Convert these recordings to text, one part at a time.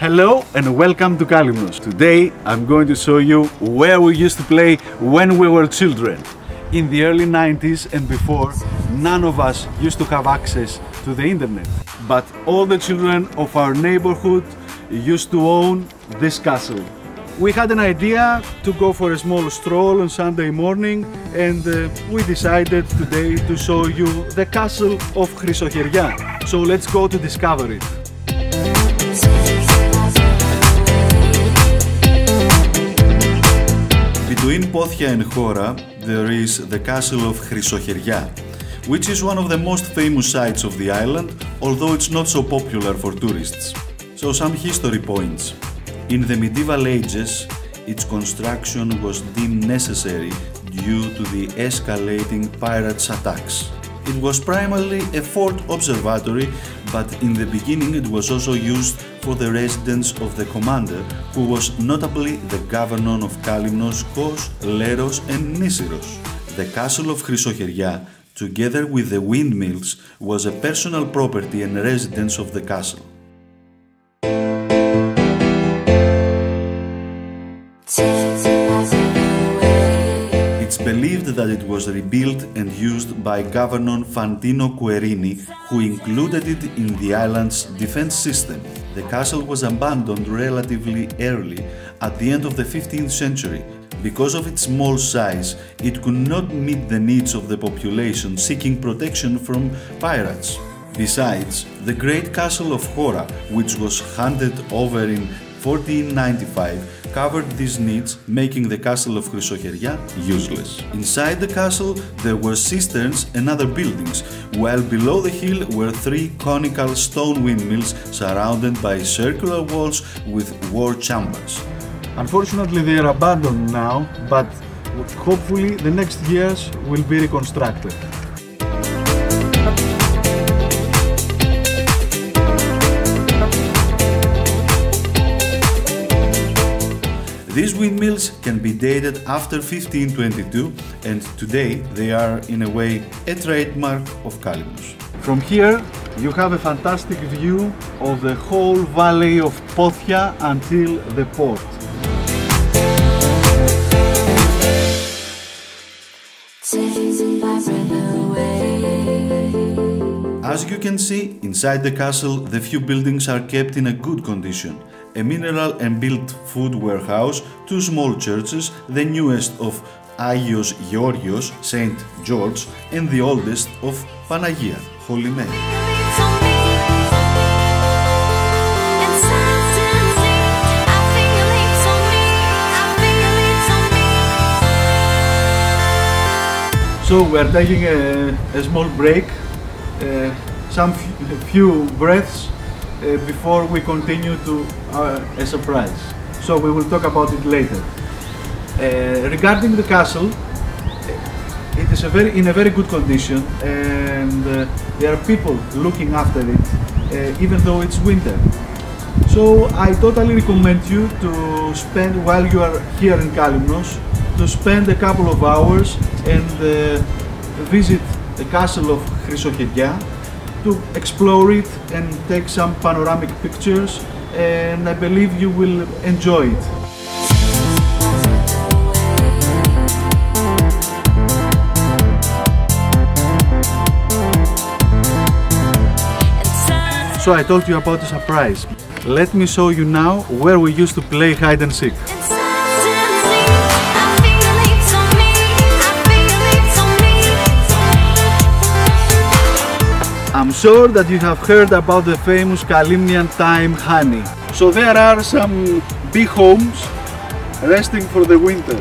Hello and welcome to Kalymnos. Today I'm going to show you where we used to play when we were children. In the early 90s and before, none of us used to have access to the internet. But all the children of our neighborhood used to own this castle. We had an idea to go for a small stroll on Sunday morning, and we decided today to show you the Castle of Chrysocheria. So let's go to discover it. Between Pothia and Chora, there is the Castle of Chrysoheria, which is one of the most famous sites of the island, although it's not so popular for tourists. So some history points. In the medieval ages, its construction was deemed necessary due to the escalating pirates' attacks. It was primarily a fort-observatory, but in the beginning it was also used for the residence of the commander, who was notably the governor of Kalymnos, Leros and Nisyros. The Castle of Chrysocheria, together with the windmills, was a personal property and residence of the castle. It's believed that it was rebuilt and used by Governor Fantino Querini, who included it in the island's defense system. The castle was abandoned relatively early, at the end of the 15th century. Because of its small size, it could not meet the needs of the population seeking protection from pirates. Besides, the great castle of Chora, which was handed over in 1495, covered these needs, making the Castle of Chrysoheria useless. Inside the castle there were cisterns and other buildings, while below the hill were three conical stone windmills surrounded by circular walls with war chambers. Unfortunately they are abandoned now, but hopefully the next years will be reconstructed. These windmills can be dated after 1522, and today they are in a way a trademark of Kalymnos. From here you have a fantastic view of the whole valley of Pothia until the port. As you can see, inside the castle the few buildings are kept in a good condition. A mineral and built food warehouse, two small churches, the newest of Agios Georgios, Saint George, and the oldest of Panagia, Holy Mary. So we are taking a small break, some few breaths before we continue to a surprise. So we will talk about it later. Regarding the castle, it is in a very good condition, and there are people looking after it, even though it's winter. So I totally recommend you to spend, while you are here in Kalymnos, to spend a couple of hours and visit the Castle of Chrysocheria, to explore it and take some panoramic pictures, and I believe you will enjoy it. So I told you about the surprise. Let me show you now where we used to play hide and seek. I'm sure that you have heard about the famous Kalymnian thyme honey. So there are some bee homes resting for the winter.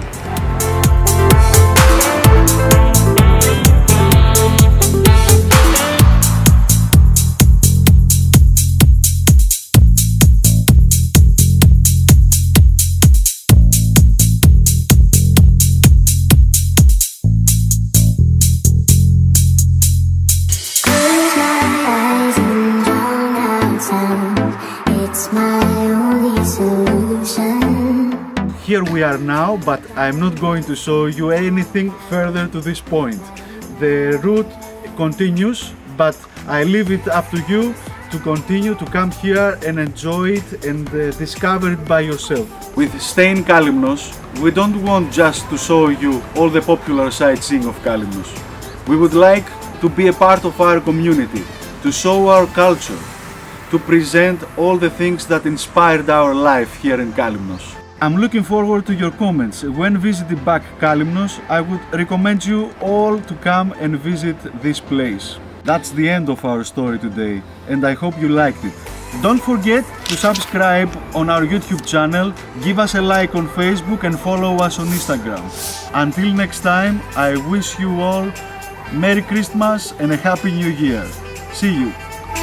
Here we are now, but I'm not going to show you anything further to this point. The route continues, but I leave it up to you to continue to come here and enjoy it and discover it by yourself. With Stay in Kalymnos, we don't want just to show you all the popular sightseeing of Kalymnos. We would like to be a part of our community, to show our culture, to present all the things that inspired our life here in Kalymnos. I'm looking forward to your comments. When visiting back Kalymnos, I would recommend you all to come and visit this place. That's the end of our story today, and I hope you liked it. Don't forget to subscribe on our YouTube channel, give us a like on Facebook and follow us on Instagram. Until next time, I wish you all Merry Christmas and a Happy New Year. See you!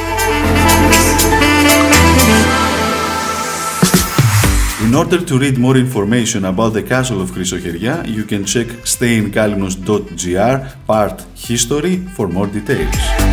In order to read more information about the Castle of Chrysocheria, you can check stayinkalymnos.gr part History for more details.